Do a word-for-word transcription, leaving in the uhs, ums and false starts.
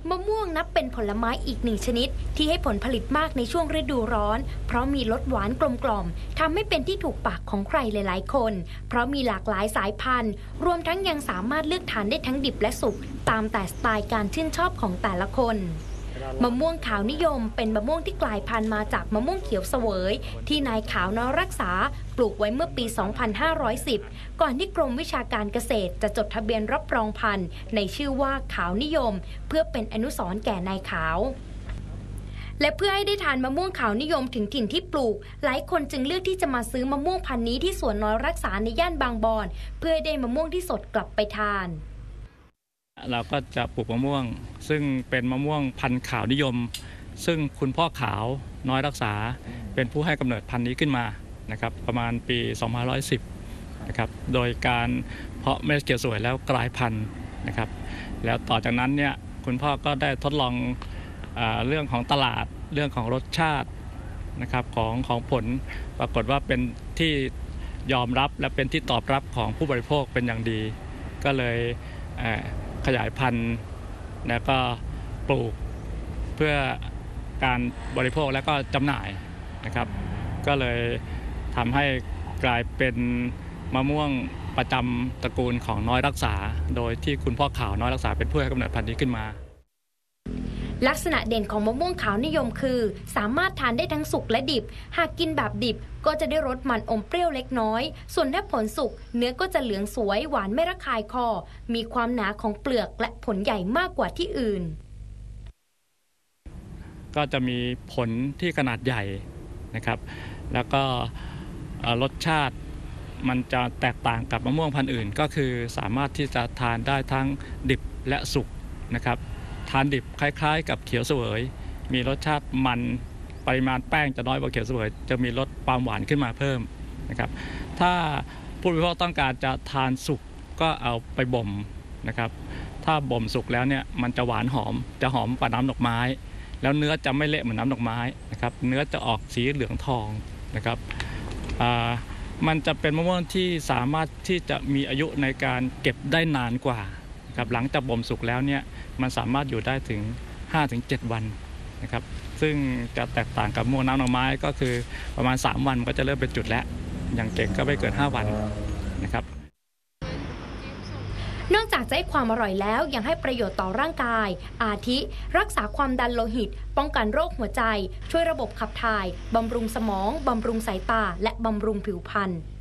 มะม่วงนับเป็นผลไม้อีกหนึ่งชนิดที่ให้ผลผลิตมากในช่วงฤดูร้อนเพราะมีรสหวานกลมกล่อมทำให้เป็นที่ถูกปากของใครหลายๆคนเพราะมีหลากหลายสายพันธุ์รวมทั้งยังสามารถเลือกทานได้ทั้งดิบและสุกตามแต่สไตล์การชื่นชอบของแต่ละคนมะม่วงขาวนิยมเป็นมะม่วงที่กลายพันธุ์มาจากมะม่วงเขียวเสวยที่นายขาวน้อยรักษาปลูกไว้เมื่อปี สองพันห้าร้อยสิบ ก่อนที่กรมวิชาการเกษตรจะจดทะเบียนรับรองพันธุ์ในชื่อว่าขาวนิยมเพื่อเป็นอนุสรณ์แก่นายขาวและเพื่อให้ได้ทานมะม่วงขาวนิยมถึงถิ่นที่ปลูกหลายคนจึงเลือกที่จะมาซื้อมะม่วงพันธุ์นี้ที่สวนน้อยรักษาในย่านบางบอนเพื่อได้มะม่วงที่สดกลับไปทานเราก็จะปลูกมะม่วงซึ่งเป็นมะม่วงพันธุ์ขาวนิยมซึ่งคุณพ่อขาวน้อยรักษาเป็นผู้ให้กำเนิดพันธุ์นี้ขึ้นมานะครับประมาณปี สองพันห้าร้อยสิบ นะครับโดยการเพาะเม็ดเขียวสวยแล้วกลายพันธุ์นะครับแล้วต่อจากนั้นเนี่ยคุณพ่อก็ได้ทดลองเอ่อเรื่องของตลาดเรื่องของรสชาตินะครับของของผลปรากฏว่าเป็นที่ยอมรับและเป็นที่ตอบรับของผู้บริโภคเป็นอย่างดีก็เลยเอ่อขยายพันธุ์แล้วก็ปลูกเพื่อการบริโภคและก็จำหน่ายนะครับก็เลยทำให้กลายเป็นมะม่วงประจำตระกูลของน้อยรักษาโดยที่คุณพ่อขาวน้อยรักษาเป็นผู้ให้กำเนิดพันธุ์นี้ขึ้นมาลักษณะเด่นของมะม่วงขาวนิยมคือสามารถทานได้ทั้งสุกและดิบหากกินแบบดิบก็จะได้รสมันอมเปรี้ยวเล็กน้อยส่วนถ้าผลสุกเนื้อก็จะเหลืองสวยหวานไม่ระคายคอมีความหนาของเปลือกและผลใหญ่มากกว่าที่อื่นก็จะมีผลที่ขนาดใหญ่นะครับแล้วก็รสชาติมันจะแตกต่างกับมะม่วงพันธุ์อื่นก็คือสามารถที่จะทานได้ทั้งดิบและสุกนะครับทานดิบคล้ายๆกับเขียวเสวยมีรสชาติมันปริมาณแป้งจะน้อยกว่าเขียวเสวยจะมีรสความหวานขึ้นมาเพิ่มนะครับถ้าผู้บริโภคต้องการจะทานสุกก็เอาไปบ่มนะครับถ้าบ่มสุกแล้วเนี่ยมันจะหวานหอมจะหอมกว่าน้ำดอกไม้แล้วเนื้อจะไม่เละเหมือนน้ำดอกไม้นะครับเนื้อจะออกสีเหลืองทองนะครับมันจะเป็นมะม่วงที่สามารถที่จะมีอายุในการเก็บได้นานกว่าครับหลังจากบ่มสุกแล้วเนี่ยมันสามารถอยู่ได้ถึง ห้าถึงเจ็ด วันนะครับซึ่งจะแตกต่างกับมะม่วงน้ำดอกไม้ก็คือประมาณสามวันก็จะเริ่มเป็นจุดแล้วอย่างเก่งก็ไม่เกินห้าวันนะครับนอกจากจะให้ความอร่อยแล้วยังให้ประโยชน์ต่อร่างกายอาทิรักษาความดันโลหิตป้องกันโรคหัวใจช่วยระบบขับถ่ายบำรุงสมองบำรุงสายตาและบำรุงผิวพรรณ